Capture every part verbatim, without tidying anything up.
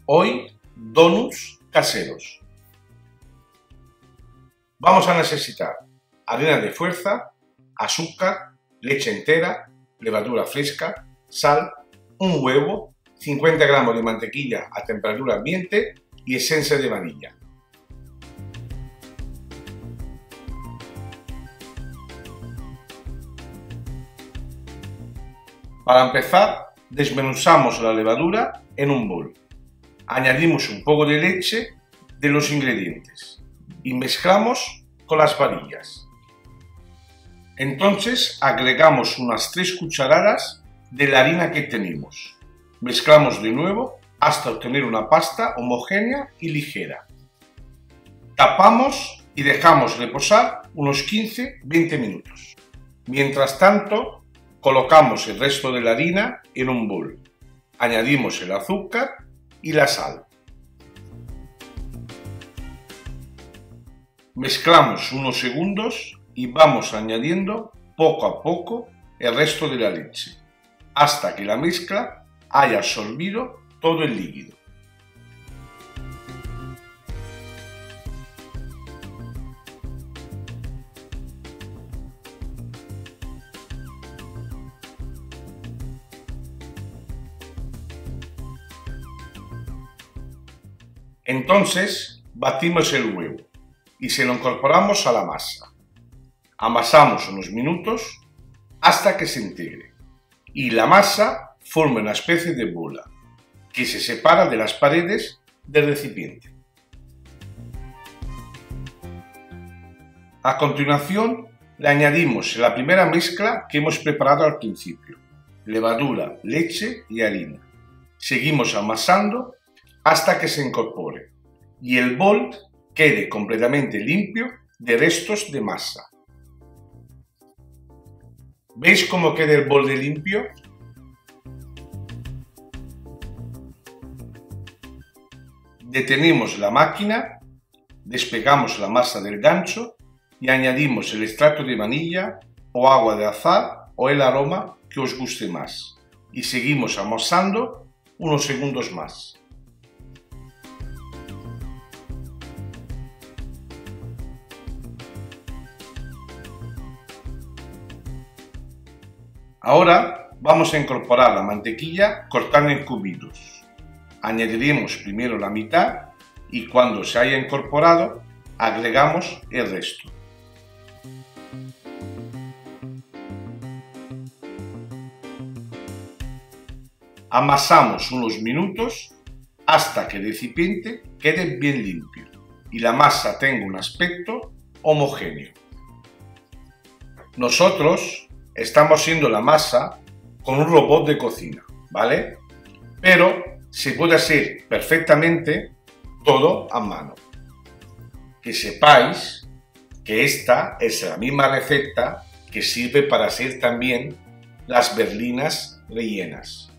Hoy, donuts caseros. Vamos a necesitar harina de fuerza, azúcar, leche entera, levadura fresca, sal, un huevo, cincuenta gramos de mantequilla a temperatura ambiente y esencia de vainilla. Para empezar, desmenuzamos la levadura en un bol. Añadimos un poco de leche de los ingredientes y mezclamos con las varillas. Entonces agregamos unas tres cucharadas de la harina que tenemos. Mezclamos de nuevo hasta obtener una pasta homogénea y ligera. Tapamos y dejamos reposar unos quince a veinte minutos. Mientras tanto, colocamos el resto de la harina en un bol. Añadimos el azúcar y la sal. Mezclamos unos segundos y vamos añadiendo poco a poco el resto de la leche, hasta que la mezcla haya absorbido todo el líquido. Entonces batimos el huevo y se lo incorporamos a la masa. Amasamos unos minutos hasta que se integre y la masa forma una especie de bola que se separa de las paredes del recipiente. A continuación le añadimos la primera mezcla que hemos preparado al principio: levadura, leche y harina. Seguimos amasando hasta que se incorpore y el bol quede completamente limpio de restos de masa. ¿Veis cómo queda el bol de limpio? Detenemos la máquina, despegamos la masa del gancho y añadimos el extracto de vainilla o agua de azahar o el aroma que os guste más y seguimos amasando unos segundos más. Ahora vamos a incorporar la mantequilla cortada en cubitos. Añadiremos primero la mitad y cuando se haya incorporado agregamos el resto. Amasamos unos minutos hasta que el recipiente quede bien limpio y la masa tenga un aspecto homogéneo. Nosotros estamos haciendo la masa con un robot de cocina, ¿vale? Pero se puede hacer perfectamente todo a mano. Que sepáis que esta es la misma receta que sirve para hacer también las berlinas rellenas.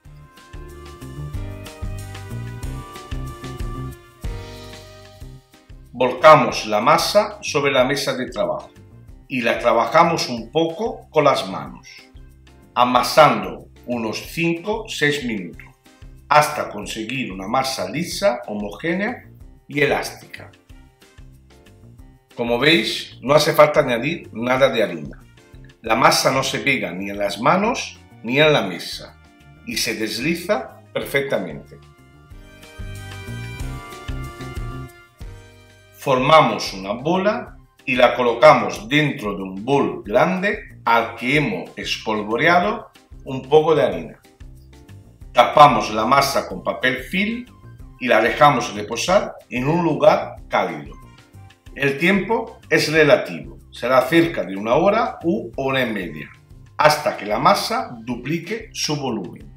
Volcamos la masa sobre la mesa de trabajo y la trabajamos un poco con las manos, amasando unos cinco a seis minutos, hasta conseguir una masa lisa, homogénea y elástica. Como veis, no hace falta añadir nada de harina. La masa no se pega ni en las manos ni en la mesa y se desliza perfectamente. Formamos una bola y la colocamos dentro de un bol grande al que hemos espolvoreado un poco de harina. Tapamos la masa con papel film y la dejamos reposar en un lugar cálido. El tiempo es relativo, será cerca de una hora u hora y media, hasta que la masa duplique su volumen.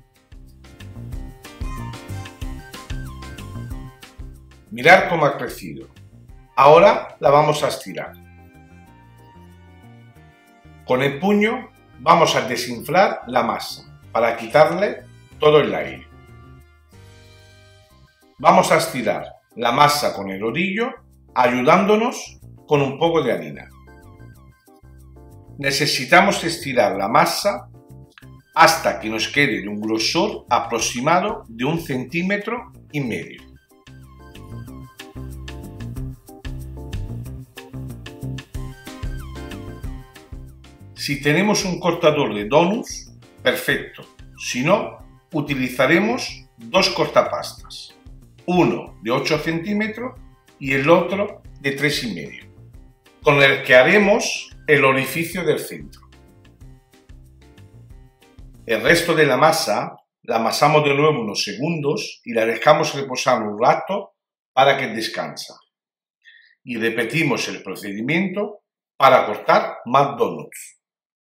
Mirad cómo ha crecido. Ahora la vamos a estirar. Con el puño vamos a desinflar la masa para quitarle todo el aire. Vamos a estirar la masa con el rodillo ayudándonos con un poco de harina. Necesitamos estirar la masa hasta que nos quede de un grosor aproximado de un centímetro y medio. Si tenemos un cortador de donuts, perfecto. Si no, utilizaremos dos cortapastas, uno de ocho centímetros y el otro de tres y medio, con el que haremos el orificio del centro. El resto de la masa la amasamos de nuevo unos segundos y la dejamos reposar un rato para que descanse. Y repetimos el procedimiento para cortar más donuts.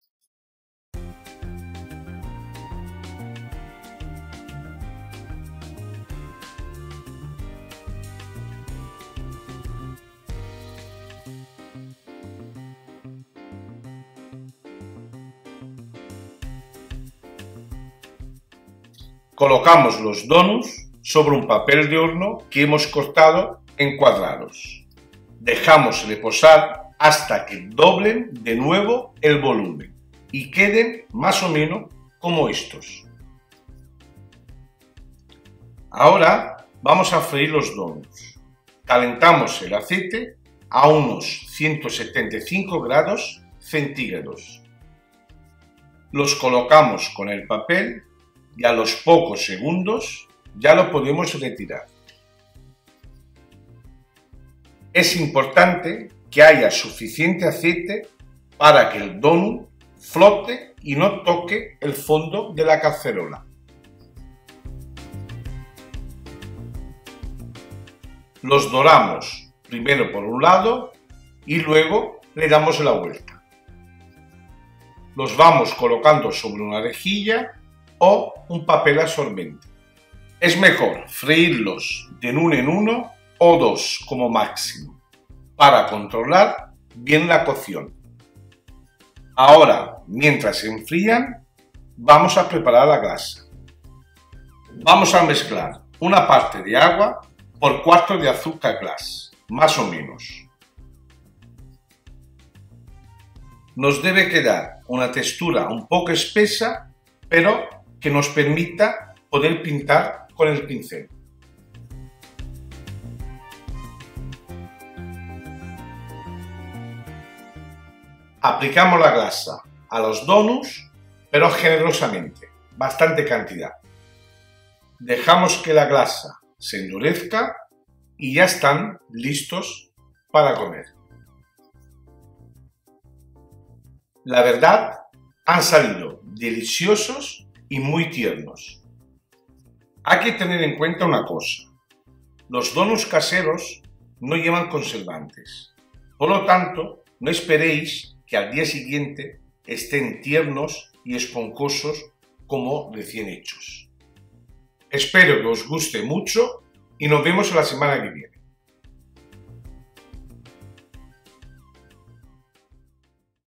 Colocamos los donuts sobre un papel de horno que hemos cortado en cuadrados. Dejamos reposar hasta que doblen de nuevo el volumen y queden más o menos como estos. Ahora vamos a freír los donuts. Calentamos el aceite a unos ciento setenta y cinco grados centígrados. Los colocamos con el papel y a los pocos segundos ya lo podemos retirar. Es importante que haya suficiente aceite para que el donut flote y no toque el fondo de la cacerola. Los doramos primero por un lado y luego le damos la vuelta. Los vamos colocando sobre una rejilla o un papel absorbente. Es mejor freírlos de uno en uno o dos como máximo para controlar bien la cocción. Ahora, mientras se enfrían, vamos a preparar la grasa. Vamos a mezclar una parte de agua por cuarto de azúcar glass, más o menos. Nos debe quedar una textura un poco espesa, pero que nos permita poder pintar con el pincel. Aplicamos la grasa a los donuts, pero generosamente, bastante cantidad. Dejamos que la grasa se endurezca y ya están listos para comer. La verdad, han salido deliciosos y muy tiernos. Hay que tener en cuenta una cosa: los donuts caseros no llevan conservantes, por lo tanto no esperéis que al día siguiente estén tiernos y esponjosos como recién hechos. Espero que os guste mucho y nos vemos la semana que viene.